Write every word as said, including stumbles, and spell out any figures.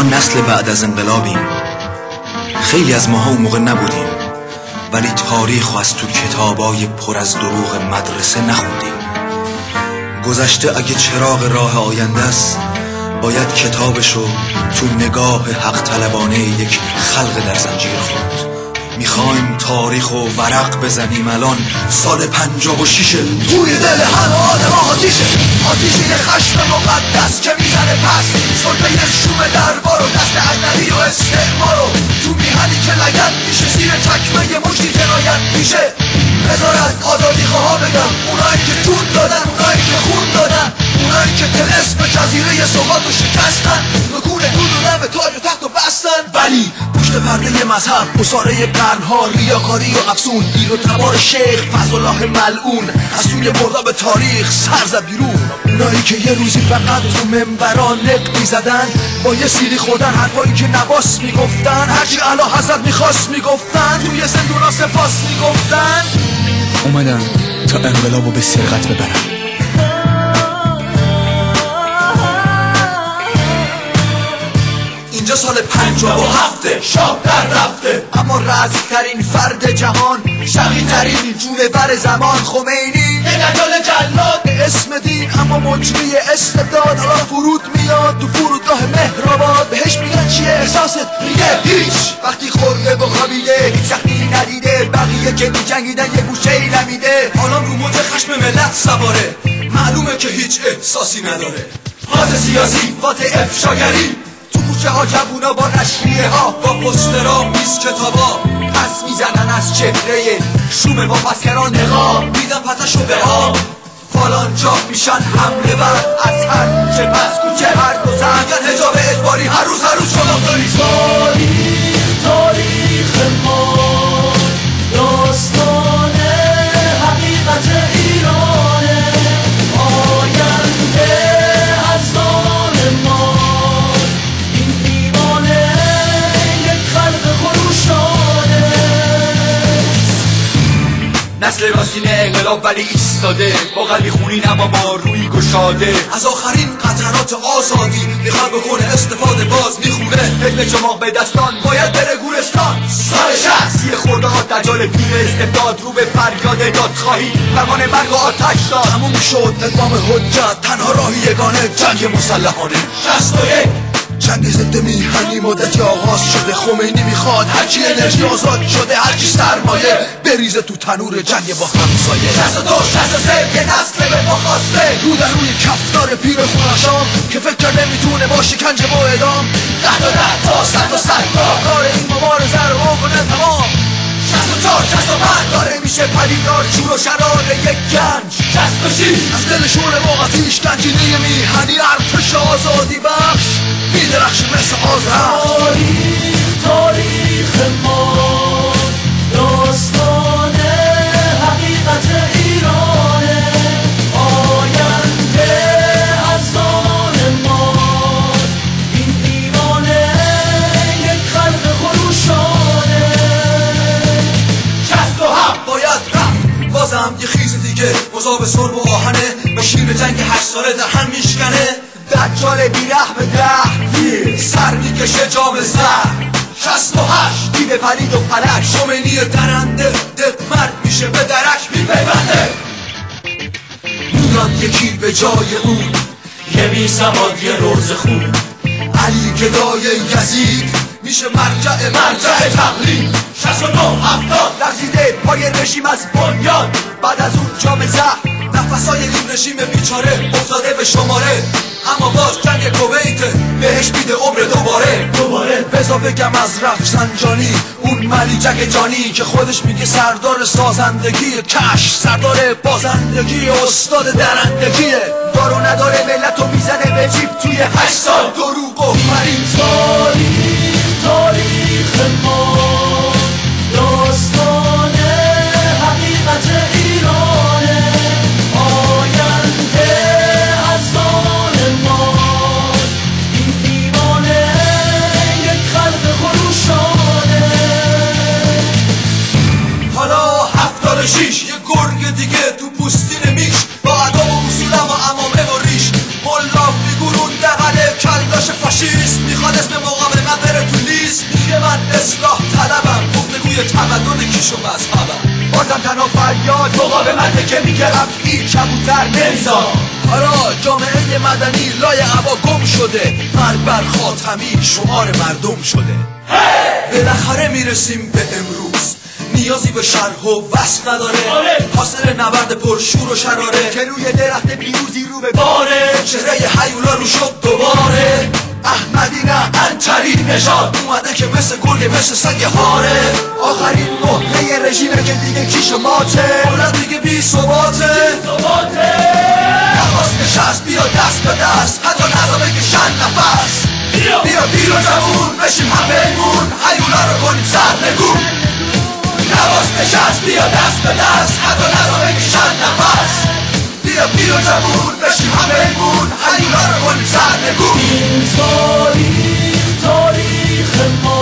نسل بعد از انقلابیم. خیلی از ماها اون موقع نبودیم، ولی تاریخ و از تو کتابای پر از دروغ مدرسه نخوندیم. گذشته اگه چراغ راه آینده است، باید کتابشو تو نگاه حق طلبانه یک خلق در زنجیر خوند. میخوایم تاریخ و ورق بزنیم الان سال پنجاه و شیشه. توی دل همه آدم آتیشه، آتیشه خشم مقدس که میزنه پس سلطه شوم دربار و دست اجنبی و استعمارو. تو میهنی که لگد میشه زیر چکمه مشتی جنایت میشه. بذارت آزادی خواه بگم، اونایی که جون دادن، اونایی که خون دادن، اونایی که طلسم جزیره سقاط و شکستن، نکونه دودونم به تاج و تخت و بستن. ولی پشت پرده مذهب مصارعه قرنها، ریاکاری و افسون، دیر و تبار شیخ فضلالله ملعون از توی مرداب تاریخ سر زد بیرون. اونایی که یه روزی فقط تو منبران نق میزدن، با یه سیلی خوردن حرفایی که نباس میگفتن، هرچی اعلی حضرت میخواست میگفتن، توی زندونا سپاس میگفتن. اومدم تا انقلابو به سرقت ببرم. اینجا سال پنجاه و هفته، شاه در رفته، اما رزق‌ترین فرد جهان، شقی‌ترین جونور زمان، خمینی نگهدار جلاد اسم دین اما مجری استبداد. حالا فرود میاد تو فرودگاه مهرآباد، بهش میگن چیه احساست؟ میگه هیچ. وقتی خورده با خوابیده، هیچ سختی ندیده، بقیه که میجنگیدن یه گوشه ای نمیده. حالا رو موج خشم ملت سواره، معلومه که هیچ احساسی نداره. فاز سیاسی، فاز افشاگری، تو کوچه ها جوونا با نشریه ها، با پسترها، میز کتابا پس میزنن از چهره شوم با پسکران نقاب، میدن پتشو به آب، فالان جا میشن حمله بر از هر چه پس کوچه هر دو زن، میگن حجاب اجباری هر روز هر روز شما داری. تاریخ تاریخ ما داستان حقیقت ایرانه، آینده از آن ما، نسل راستین انقلاب ولی ایستاده، با قلبی خونین اما با روی گشاده، از آخرین قطرات آزادی میخواد بکنه استفاده باز میخونه. علم شما به دستان باید بره گورستان. سال شخصی خورده ها دجال پیر استبداد، رو به فریاد دادخواهی فرمان مرگ و آتش داد. تموم شد اقدام حجت، تنها راهی یگانه جنگ مسلحانه. شصت و یک جنگ ضد میهنی مدتی آغاز شده. خمینی میخواد هرچی انرژی آزاد شده، هرچی سرمایه بریزه تو تنور جنگ با همسایه. شصت و دو شصت و سه یه نسل به ما خواسته، رو در روی کفتار پیر خونشام که فکر کرده میتونه با شکنجه با اعدام ده تا ده تا صد تا صد تا کار این مبارزه رو بکنه تمام. شصت و چهار شصت و پنج داره میشه پدیدار شور و شرار یک گنج. شصت و شش از دل شور موقتیش گنجینه میهنی ارتش آزادی بخش میدرخش مثل آزرخش. تاریخ تاریخ ما داستان حقیقت ایرانه، آینده از آن ما، این دیوانه یک خلق خروشانه. شصت و هفت باید رفت بازم یه خیز دیگه، مذاب سرب و آهنه، به شیر جنگ هشت ساله در هم میشکنه. دجال بیرحم ده سر میکشه جام زهر. شصت و هشت دیو پرید و فلک، خمینی درنده دق مرد میشه به درک میپیونده. میاد یکی به جای اون، یه میسواد یه روز خون. علی گدای یزید میشه مرجع مرجع تقلید. شصت و نه هفتاد لرزیده پای رژیم از بنیان، بعد از اون جام زهر نفسای این رژیم بیچاره افتاده به شماره. اما باز جنگ کویت بهش میده عمر دوباره دوباره. بذار بگم از رفسنجانی، اون ملیجک جانی که خودش میگه سردار سازندگی کش، سردار بازندگی، استاد درندگیه. دارو نداره ملتو میزنه به جیب توی هشت سال دروغ و فریب. تاریخ تاریخ ما داستان حقیقت ایرانه، آینده از آن ما، این دیوانه یک خلق خروشانه. حالا هفتاد و شیش یه گرگ دیگه تو پوستین میش، با اداب و اصولم و امامه و ریش، ملا فیگورون دقل کلگاش فاشیست میخواد الان اسم مقاومت بره تو لیست. میگه من اصلاح طلبم، گفتگوی تمدن کیش و مذهبم. بازم تنها فریاد مقاومته که میگه رفعی کبوتر نمیزا. حالا جامعه مدنی لای عبا گم شده، مرگ بر خاتمی شمار مردم شده. بالاخره میرسیم به امروز، نیازی به شرح و وصف نداره. حاصل نبرد پرشور و شراره که روی درخت پیروزی رو به باره. چهره هیولا رو شد دوباره. احمدی نه انتری نژاد اومده که مثل گرگ مثل سگ هاره. آخرین مهره رژیمه که دیگه کیش و ماته، دولت دیگه بی ثباته. نخواست نشست بیا دست به دست، حتی نزا بکشن نفس. بیا پیر و جوون بشیم هم پیمون، هیولا رو کنیم سرنگون. نواز نشست بیا دست به دست، حتی نزا بکشن نفس. بیا پیر و جوون بشیم هم پیمون، هیولا رو کنیم سرنگون. این تاریخ تاریخ ما